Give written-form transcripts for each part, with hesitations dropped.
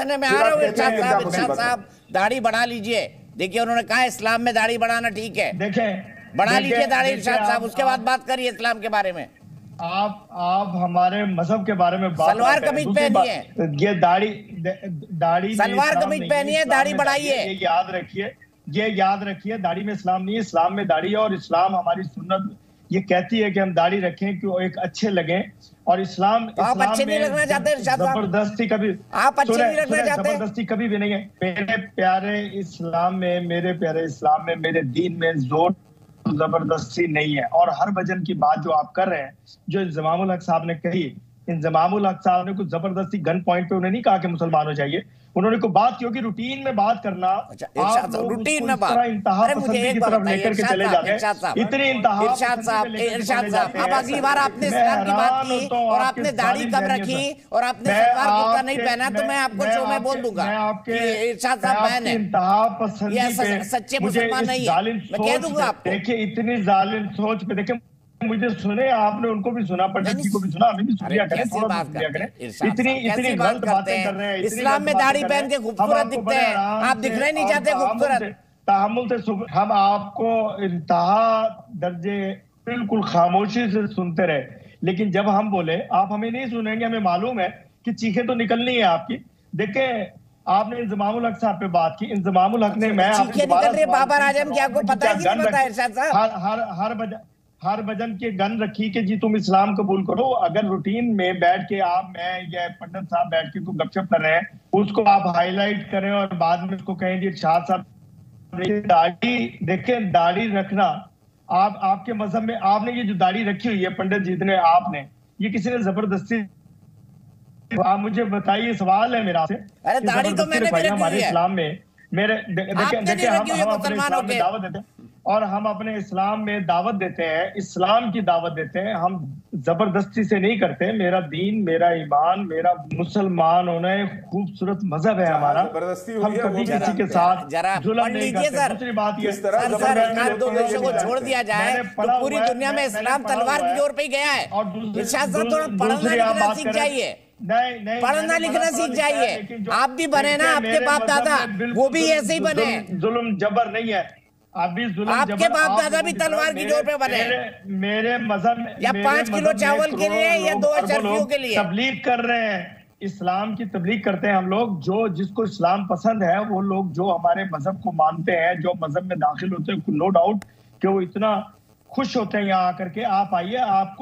मैं आ रहा हूँ इरशाद साहब, दाढ़ी बढ़ा लीजिए। देखिए उन्होंने कहा इस्लाम में दाढ़ी बढ़ाना ठीक है, देखें बढ़ा लीजिए दाढ़ी इरशाद साहब, उसके बाद बात करिए इस्लाम के बारे में। आप हमारे मजहब के बारे में बात, सलवार कमीज पहनी है, ये दाढ़ी सलवार कमीज पहनी है, दाढ़ी बढ़ाइए। ये याद रखिए दाढ़ी में इस्लाम नहीं है, इस्लाम में दाढ़ी है। और इस्लाम हमारी सुन्नत ये कहती है कि हम दाढ़ी रखें कि वो एक अच्छे लगे। और इस्लाम आप अच्छे नहीं लगना चाहते जबरदस्ती कभी, आप अच्छे नहीं लगना चाहते, जबरदस्ती कभी भी नहीं है। मेरे प्यारे इस्लाम में मेरे दीन में जोर जबरदस्ती नहीं है। और हर वजन की बात जो आप कर रहे हैं, जो इंजमामुल हक साहब ने कही, इंजमामुल हक साहब ने कुछ जबरदस्ती गन पॉइंट पे उन्हें नहीं कहा कि मुसलमान हो जाइए, उन्होंने को बात क्योंकि रूटीन में बात करना, रूटीन में बात, अरे मुझे एक बात लेकर के चले जाते हैं, इतनी इरशाद साहब, अब अगली बार आपने इस्लाम की बात की और आपने दाढ़ी कम रखी और आपने सलवार कुर्ता नहीं पहना तो मैं आपको शो में बोल दूंगा कि इरशाद साहब बहन है, ये सच्चे मुसलमान नहीं है, मैं कह दूंगा आपको। देखिए इतनी जालिम सोच पे, देखिए मुझे सुने, आपने उनको भी सुना, पंडित जी को भी सुना, हमें भी सुनिया करें, थोड़ा सुनिया करें। इतनी गलत बातें कर रहे हैं। इस्लाम में दाढ़ी पहन के खूबसूरत दिखते हैं, आप दिखना ही नहीं चाहते खूबसूरत। तहम्मुल से हम आपको इंतहा दर्जे बिल्कुल खामोशी से सुनते रहे, लेकिन जब हम बोले आप हमें नहीं सुनेंगे, हमें मालूम है कि चीखें तो निकलनी है आपकी। देखे आपने इंजमामुल हक साहब पे बात की, इंजमामुल हक ने, मैं बाबर आजम की आपको पता है कि नहीं पता है इरशाद साहब, हर वजन के गन रखी कि जी तुम इस्लाम कबूल करो। अगर रूटीन में बैठ के आप, मैं या पंडित साहब बैठ के कोई गपशप कर रहे हैं, उसको आप हाईलाइट करें और बाद में उसको कहें जी शाह साहब दाढ़ी, देखें दाढ़ी रखना आपके मजहब में, आपने ये जो दाढ़ी रखी हुई है पंडित जी ने, आपने ये किसी ने जबरदस्ती, आप मुझे बताइए, सवाल है मेरा आपसे। अरे दाढ़ी तो मैंने भी रखी हमारे इस्लाम में, मेरे देखिए हम अपने इस्लाम में दावत देते हैं और हम अपने इस्लाम में दावत देते हैं, इस्लाम की दावत देते हैं, हम जबरदस्ती से नहीं करते। मेरा दीन, मेरा ईमान, मेरा मुसलमान होना एक खूबसूरत मजहब है हमारा, हम कभी किसी के साथ जुल्म नहीं करते। दूसरी बात ये दो देशों को छोड़ दिया जाए तो पूरी दुनिया में इस्लाम तलवार की जोर पे ही गया है। और इरशाद साहब थोड़ा पढ़ना लिखना सीख जाइए, नहीं पढ़ना लिखना सीख जाइए। आप भी बने ना, आपके बाप दादा वो भी ऐसे ही बने, जुल्म जबर नहीं है। अभी आपके बाप दादा भी तलवार की जोर पे बने। मेरे मजहब में या 5 किलो चावल के लिए या 2 अशरफियों के लिए तबलीग कर रहे हैं, इस्लाम की तबलीग करते हैं हम लोग। जो जिसको इस्लाम पसंद है, वो लोग जो हमारे मजहब को मानते हैं, जो मजहब में दाखिल होते हैं, नो डाउट कि वो इतना खुश होते हैं यहाँ आकर के। आप आइए,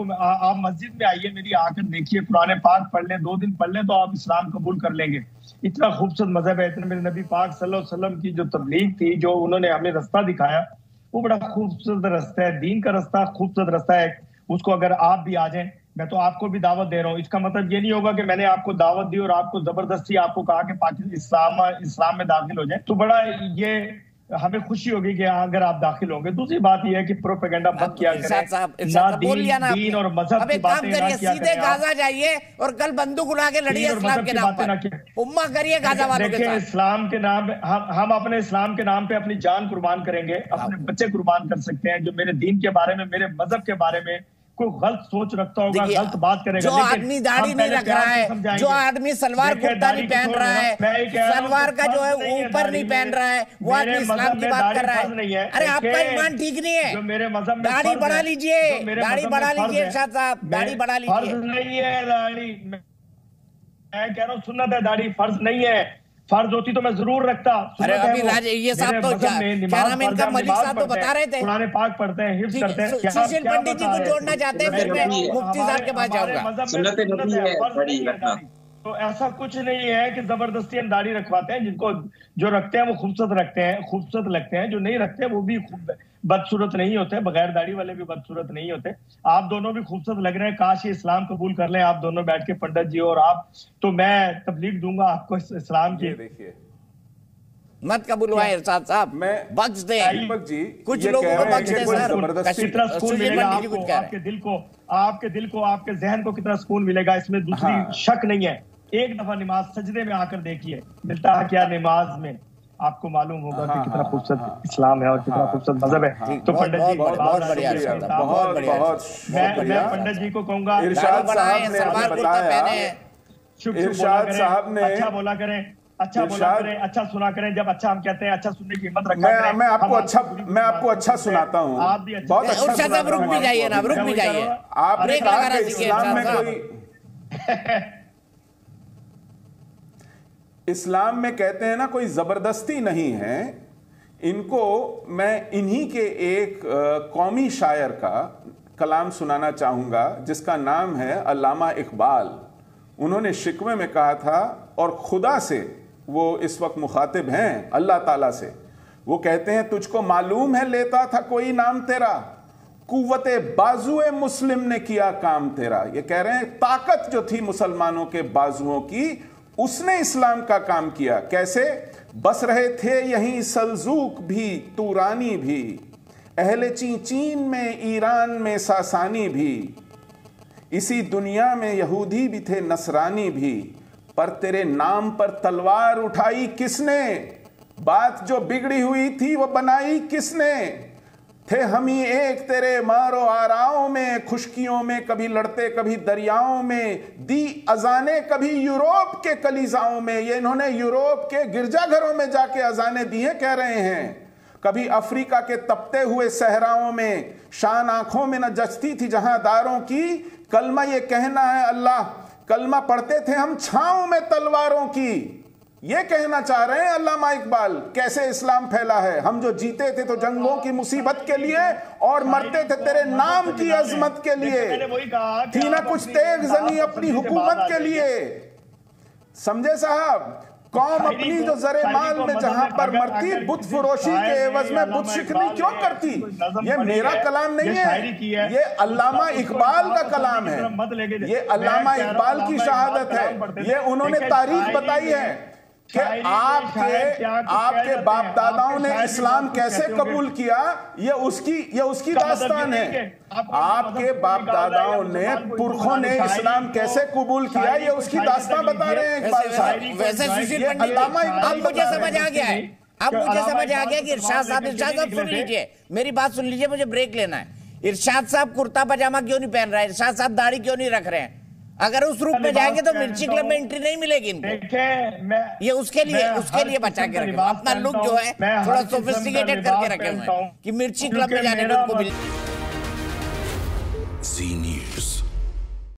आप मस्जिद में आइए मेरी, आकर देखिए, कुरान पाक पढ़ लें, 2 दिन पढ़ लें तो आप इस्लाम कबूल कर लेंगे। इतना खूबसूरत मजहब है। इतने मेरे नबी पाक सल्लल्लाहु अलैहि वसल्लम की जो तबलीग थी, जो उन्होंने हमें रास्ता दिखाया, वो बड़ा खूबसूरत रास्ता है, दीन का रास्ता खूबसूरत रास्ता है। उसको अगर आप भी आ जाएं, मैं तो आपको भी दावत दे रहा हूँ। इसका मतलब ये नहीं होगा कि मैंने आपको दावत दी और आपको जबरदस्ती आपको कहा कि पाकिस्तान इस्लाम में दाखिल हो जाए, तो बड़ा ये हमें खुशी होगी कि अगर आप दाखिल होंगे। दूसरी बात यह है कि प्रोपेगेंडा मत किया करें, दीन और मजहब की बातें ना किया करें। गाजा जाइए और कल बंदूक उड़ा के लड़िए इस्लाम के नाम पर, उम्मा करिए गाजा वालों के साथ। इस्लाम के नाम पे हम अपने इस्लाम के नाम पे अपनी जान कुर्बान करेंगे, अपने बच्चे कुर्बान कर सकते हैं। जो मेरे दीन के बारे में, मेरे मजहब के बारे में कोई गलत सोच रखता होगा, गलत बात करेगा। जो आदमी दाढ़ी नहीं रख रहा है, जो आदमी सलवार कुर्ता नहीं पहन रहा है, सलवार का जो है ऊपर नहीं पहन रहा है, वो आदमी इस्लाम की बात कर रहा है। अरे आपका ईमान ठीक नहीं है, जो मेरे मजहब में दाढ़ी बढ़ा लीजिए, दाढ़ी बढ़ा लीजिए इरशाद साहब, दाढ़ी बढ़ा लीजिए। फर्ज नहीं है दाढ़ी, मैं कह रहा हूँ सुन्नत है, दाढ़ी फर्ज नहीं है। फर्ज होती तो मैं जरूर रखता। अरे अभी ये साहब तो क्या नाम है इनका, मलिक साहब तो बता रहे थे कुरान पाक पढ़ते हैं, हिफ्ज करते हैं। सुशील पंडित जी को जोड़ना चाहते हैं, फिर मैं मुफ्ती साहब के पास जाऊंगा। तो ऐसा कुछ नहीं है कि जबरदस्ती हम दाढ़ी रखवाते हैं। जिनको जो रखते हैं वो खूबसूरत रखते हैं, खूबसूरत लगते हैं। जो नहीं रखते वो भी बदसूरत नहीं होते, बगैर दाढ़ी वाले भी बदसूरत नहीं होते। आप दोनों भी खूबसूरत लग रहे हैं। काश ये इस्लाम कबूल कर लें आप दोनों बैठ के, पंडित जी और आप, तो मैं तबलीग दूंगा आपको इस्लाम की। देखिए मत कबूल हुआ इरशाद साहब, मैं बख्श दे कुछ लोगों को बख्श दे सर। कितना सुकून मिलेगा आपके दिल को, आपके जहन को कितना सुकून मिलेगा, इसमें दूसरी शक नहीं है। एक दफा नमाज सजदे में आकर देखिए, मिलता है क्या नमाज में, आपको मालूम होगा कि कितना खूबसूरत इस्लाम है और कितना खूबरत मजहब है। तो पंडित जी बहुत बढ़िया, मैं पंडित जी को कहूंगा इरशाद साहब ने अच्छा बोला करें, अच्छा बोला करें, अच्छा सुना करें। जब अच्छा हम कहते हैं, अच्छा सुनने की हिम्मत रखा करें। मैं आपको अच्छा सुनाता हूँ। आप भी अच्छा, बहुत अच्छा उर्शाद साहब रुक भी जाइए ना, रुक भी जाइए। आपने ब्रेक कहा लगाना कि सीखिए इस्लाम में इरशाद साहब। इस्लाम में कहते हैं ना कोई जबरदस्ती नहीं है। इनको मैं इन्हीं के एक कौमी शायर का कलाम सुनाना चाहूंगा जिसका नाम है अल्लामा इकबाल। उन्होंने शिकवे में कहा था, और खुदा से वो इस वक्त मुखातिब हैं, अल्लाह ताला से। वो कहते हैं, तुझको मालूम है लेता था कोई नाम तेरा, कुव्वते बाजुए मुस्लिम ने किया काम तेरा। ये कह रहे हैं ताकत जो थी मुसलमानों के बाजुओं की, उसने इस्लाम का काम किया। कैसे? बस रहे थे यहीं सल्जूक भी, तुरानी भी, अहले चीन में, ईरान में सासानी भी, इसी दुनिया में यहूदी भी थे, नसरानी भी, पर तेरे नाम पर तलवार उठाई किसने? बात जो बिगड़ी हुई थी वो बनाई किसने? थे हम ही एक तेरे मारो आराओं में, खुशकियों में कभी लड़ते कभी दरियाओं में, दी अजाने कभी यूरोप के कलीजाओं में। ये इन्होंने यूरोप के गिरजाघरों में जाके अजाने दी हैं, कह रहे हैं। कभी अफ्रीका के तपते हुए सहराओं में, शान आंखों में न जचती थी जहांदारों की, कलमा ये कहना है अल्लाह, कलमा पढ़ते थे हम छांव में तलवारों की। ये कहना चाह रहे हैं अल्लामा इकबाल, कैसे इस्लाम फैला है। हम जो जीते थे तो जंगों की मुसीबत के लिए, और मरते थे तेरे नाम की अजमत के लिए। थी ना कुछ तेग जनी अपनी हुकूमत के लिए। समझे साहब? कौम अपनी जो जरे माल में जहां पर मरती, बुत फरोशी के एवज में बुत शिकनी क्यों करती? ये मेरा कलाम नहीं है, ये अल्लामा इकबाल का कलाम है। ये अल्लामा इकबाल की शहादत है। ये उन्होंने तारीख बताई है कि आपके बाप दादाओं ने इस्लाम कैसे कबूल किया। ये उसकी दास्तान है। आपके बाप दादाओं ने, पुरखों ने इस्लाम कैसे कबूल किया, ये उसकी दास्तान बता रहे हैं इकबाल साहब। वैसे सुशील पंडित, अब मुझे समझ आ गया है, अब मुझे समझ आ गया कि इरशाद साहब सुन लीजिए, मेरी बात सुन लीजिए, मुझे ब्रेक लेना है। इरशाद साहब कुर्ता पजामा क्यों नहीं पहन रहा है? इरशाद साहब दाढ़ी क्यों नहीं रख रहे हैं? अगर उस रूप में जाएंगे तो मिर्ची क्लब में एंट्री नहीं मिलेगी इनको। ये उसके लिए बचा के रखे, अपना लुक जो है थोड़ा सोफिस्टिकेटेड करके रखे हुए हैं कि मिर्ची क्लब में जाने को उनको मिले।